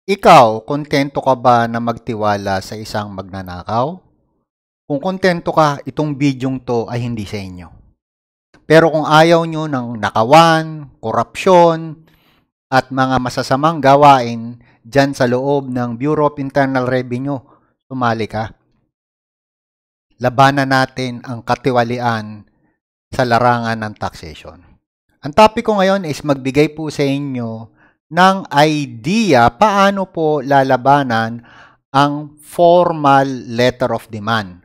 Ikaw, kontento ka ba na magtiwala sa isang magnanakaw? Kung kontento ka, itong bidyong to ay hindi sa inyo. Pero kung ayaw nyo ng nakawan, korupsyon, at mga masasamang gawain dyan sa loob ng Bureau of Internal Revenue, sumali ka. Labanan natin ang katiwalian sa larangan ng taxation. Ang topic ko ngayon is magbigay po sa inyo ng idea paano po lalabanan ang Formal Letter of Demand,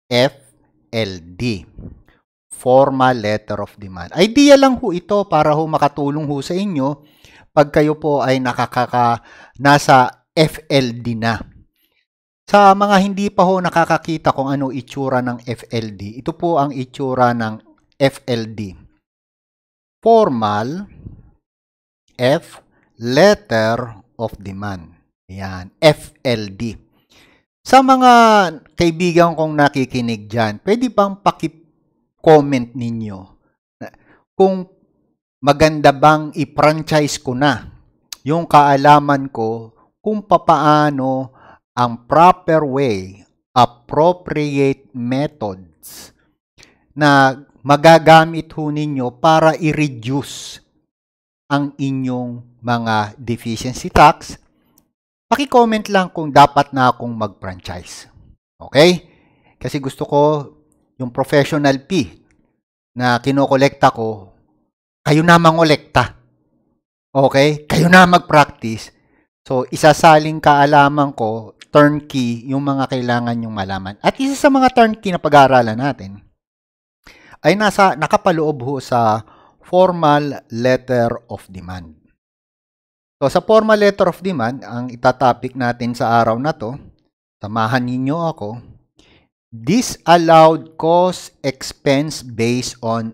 FLD. Formal Letter of Demand. Idea lang ho ito para ho makatulong ho sa inyo pag kayo po ay nasa FLD na. Sa mga hindi pa ho nakakakita kung ano itsura ng FLD, ito po ang itsura ng FLD. Formal F Letter of Demand. Yan, FLD. Sa mga kaibigan kong nakikinig dyan, pwede bang paki-comment ninyo kung maganda bang i-franchise ko na yung kaalaman ko kung papaano ang proper way, appropriate methods na magagamit ho ninyo para i-reduce ang inyong mga deficiency tax. Paki-comment lang kung dapat na akong mag-franchise. Okay? Kasi gusto ko yung professional fee na kinokolekta ko, kayo na mangolekta. Okay? Kayo na mag-practice. So, isasaling kaalaman ko, turnkey, yung mga kailangan yung malaman. At isa sa mga turnkey na pag-aaralan natin ay nakapaloob ho sa Formal Letter of Demand. So, sa Formal Letter of Demand, ang itatopic natin sa araw na to, samahan ninyo ako, disallowed cost expense based on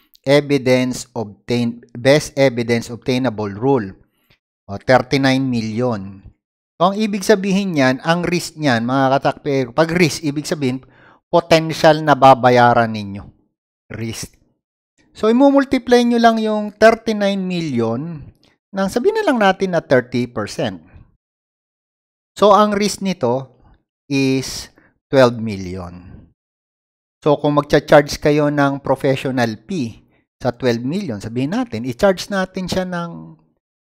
best evidence obtainable rule. O, 39 million. So, ang ibig sabihin niyan, ang risk niyan, mga katakpero, pag risk, ibig sabihin, potential na babayaran ninyo. Risk. So, imumultiply nyo lang yung 39 million nang sabihin na lang natin na 30%. So, ang risk nito is 12 million. So, kung magcha-charge kayo ng professional fee sa 12 million, sabihin natin, i-charge natin siya ng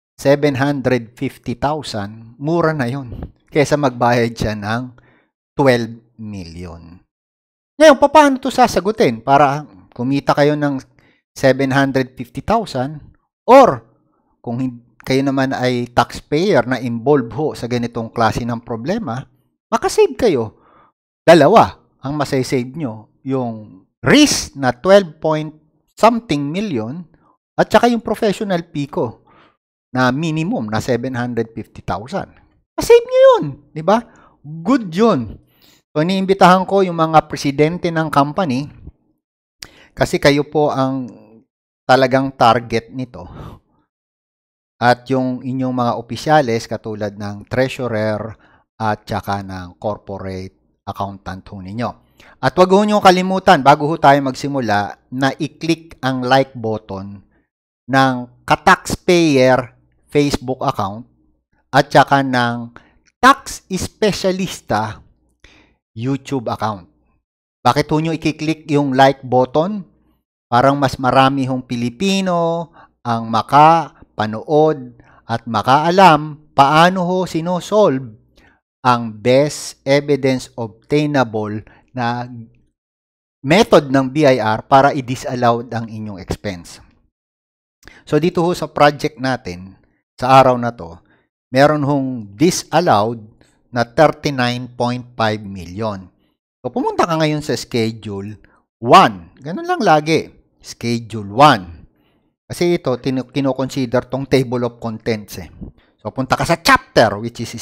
750,000, mura na yun. Kesa magbayad siya ng 12 million. Ngayon, paano ito sasagutin? Para kumita kayo ng 750,000 or kung kayo naman ay taxpayer na involved ho sa ganitong klase ng problema, makasave kayo. Dalawa ang masasave nyo. Yung risk na 12 point something million at saka yung professional fee ko na minimum na 750,000. Masave nyo yun. Diba? Good yun. So, iniimbitahan ko yung mga presidente ng company kasi kayo po ang talagang target nito. At yung inyong mga opisyales katulad ng treasurer at saka ng corporate accountant ho ninyo. At wag ho nyo kalimutan, bago ho tayo magsimula, na i-click ang like button ng ka-taxpayer Facebook account at saka ng tax specialista YouTube account. Bakit ho nyo i-click yung like button? Parang mas marami hong Pilipino ang makapanood at makaalam paano ho sinosolve ang best evidence obtainable na method ng BIR para i-disallow ang inyong expense. So dito ho sa project natin, sa araw na to, meron hong disallowed na 39.5 million. So pumunta ka ngayon sa Schedule 1. Ganun lang lagi. Schedule 1. Kasi ito, kinoconsider tong table of contents. So punta ka sa chapter, which is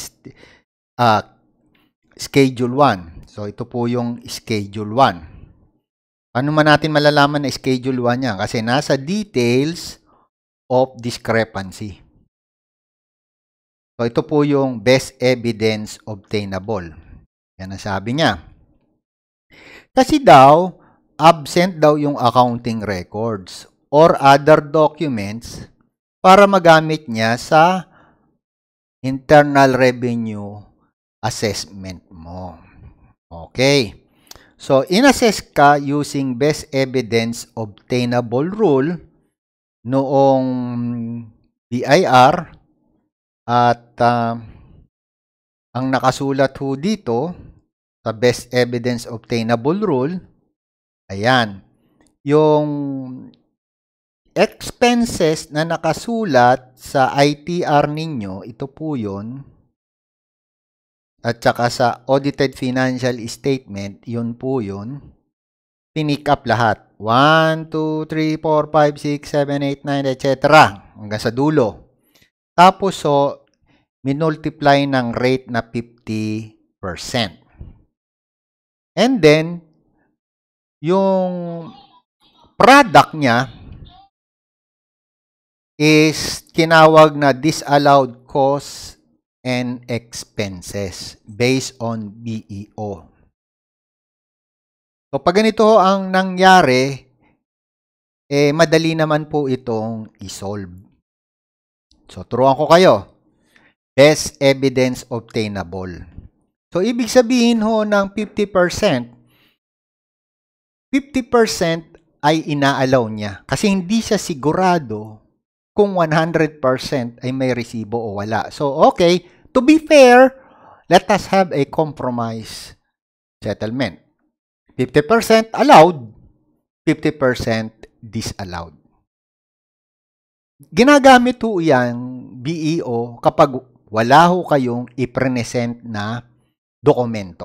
Schedule 1. So ito po yung Schedule 1. Paano man natin malalaman na Schedule 1 yan? Kasi nasa details of discrepancy. So, ito po yung best evidence obtainable. Yan ang sabi niya. Kasi daw, absent daw yung accounting records or other documents para magamit niya sa internal revenue assessment mo. Okay. So, in-assess ka using best evidence obtainable rule noong BIR at ang nakasulat ho dito sa best evidence obtainable rule, ayan, yung expenses na nakasulat sa ITR ninyo, ito po yun, at saka sa audited financial statement, yun po yun, pinick up lahat. 1, 2, 3, 4, 5, 6, 7, 8, 9, etc. Hanggang sa dulo. Tapos, so, minultiply ng rate na 50%. And then, yung product niya is tinawag na disallowed costs and expenses based on BEO. So, pag ganito ang nangyari, madali naman po itong isolve. So, turuan ko kayo. Best evidence obtainable. So, ibig sabihin ho ng 50%, 50% ay inaalaw niya. Kasi hindi siya sigurado kung 100% ay may resibo o wala. So, okay, to be fair, let us have a compromise settlement. 50% allowed, 50% disallowed. Ginagamit ho yan, BEO, kapag wala ho kayong i-present na dokumento.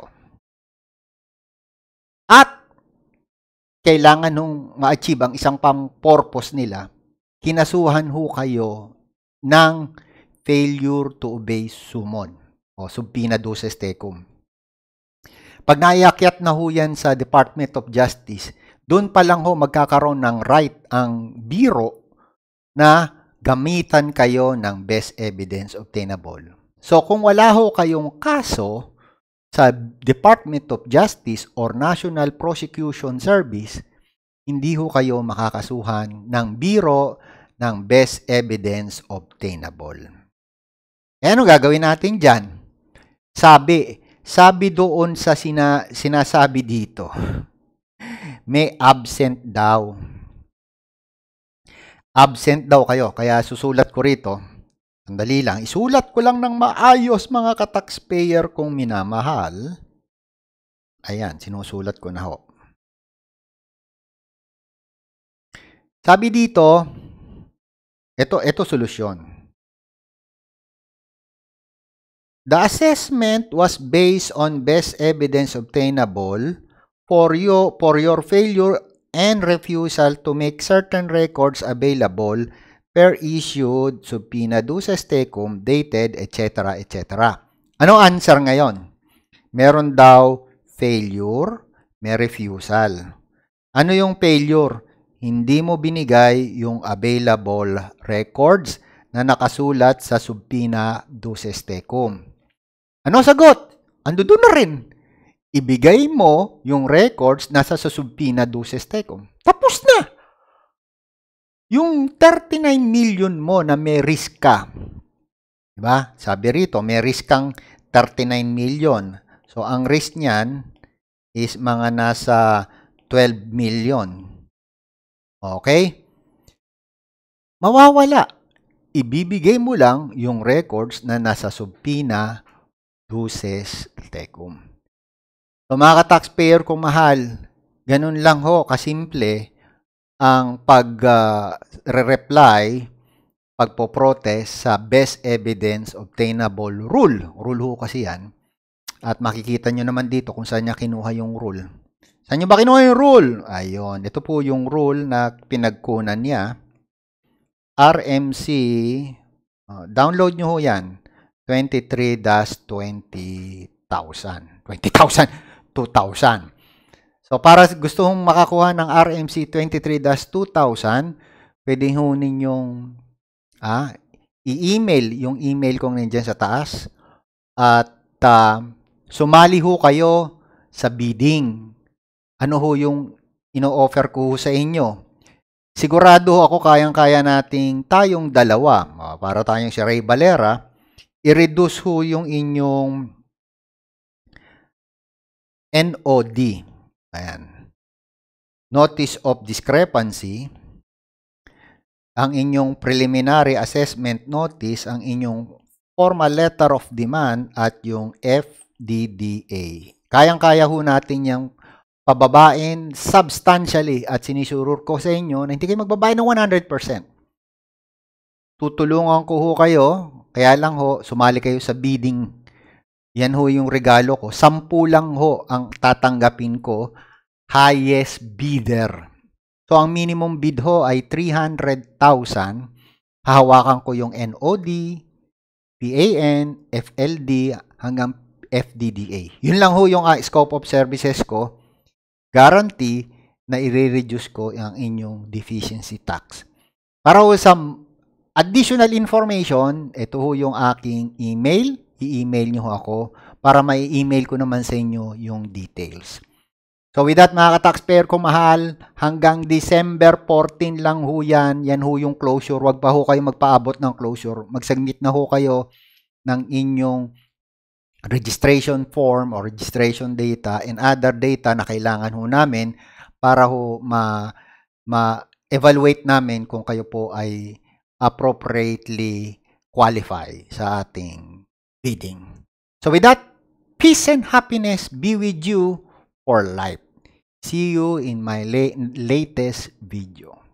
At kailangan nung ma-achieve ang isang pang purpose nila, kinasuhan ho kayo ng failure to obey summon o subpoena duces tecum. Pag naiakyat na ho yan sa Department of Justice, doon pa lang ho magkakaroon ng right ang biro na gamitan kayo ng best evidence obtainable. So kung wala ho kayong kaso sa Department of Justice or National Prosecution Service, hindi ho kayo makakasuhan ng biro ng best evidence obtainable. E ano gagawin natin dyan? Sabi doon sa sinasabi dito, may absent daw. Absent daw kayo, kaya susulat ko rito. Sandali lang, isulat ko lang ng maayos mga ka-taxpayer kong minamahal. Ayan, sinusulat ko na ho. Sabi dito, ito solusyon. The assessment was based on best evidence obtainable for your failure and refusal to make certain records available per issued subpoena duces tecum dated etc. etc. Ano answer ngayon? Meron daw failure, may refusal. Ano yung failure? Hindi mo binigay yung available records na nakasulat sa subpoena duces tecum. Ano sagot? Ando doon na rin. Ibigay mo yung records nasa sa subpoena duces tecum. Tapos na. Yung 39 million mo na may risk ka. Diba? Sabi rito, may risk kang 39 million. So, ang risk niyan is mga nasa 12 million. Okay? Mawawala. Ibibigay mo lang yung records na nasa subpoena duces tecum. So mga ka-taxpayer kong mahal, ganun lang ho, kasimple ang pag-reply, pagpo-protest sa best evidence obtainable rule. Rule ho kasi yan. At makikita nyo naman dito kung saan niya kinuha yung rule. Saan nyo ba kinuha yung rule? Ayun, ito po yung rule na pinagkunan niya. RMC, download nyo ho yan. 23-20,000. 20,000. 2,000. So, para gusto mong makakuha ng RMC 23-2000, pwede ho ninyong i-email yung email kong nandiyan sa taas. At sumali ho kayo sa bidding. Ano ho yung ino-offer ko sa inyo? Sigurado ako kayang-kaya nating tayong dalawa, para tayong si Ray Valera, i-reduce ho yung inyong NOD. Ayan. Notice of Discrepancy. Ang inyong preliminary assessment notice, ang inyong formal letter of demand, at yung FDDA. Kayang-kaya ho natin yung pababain substantially, at sinisurur ko sa inyo na hindi kayo magbabayad ng 100%. Tutulungan ko ho kayo, kaya lang ho, sumali kayo sa bidding. Yan ho yung regalo ko. 10 lang ho ang tatanggapin ko, highest bidder. So, ang minimum bid ho ay 300,000. Hahawakan ko yung NOD, PAN, FLD, hanggang FDDA. Yun lang ho yung scope of services ko. Guarantee na i-reduce ko ang inyong deficiency tax. Para ho sa additional information, ito ho yung aking email. I-email nyo ho ako para mai-email ko naman sa inyo yung details. So with that, mga ka-taxpayer ko mahal, hanggang December 14 lang ho yan. Yan ho yung closure. Huwag pa ho kayo magpaabot ng closure. Mag-submit na ho kayo ng inyong registration form or registration data and other data na kailangan ho namin para ho ma-evaluate namin kung kayo po ay appropriately qualify sa ating bidding. So with that, peace and happiness be with you for life. See you in my latest video.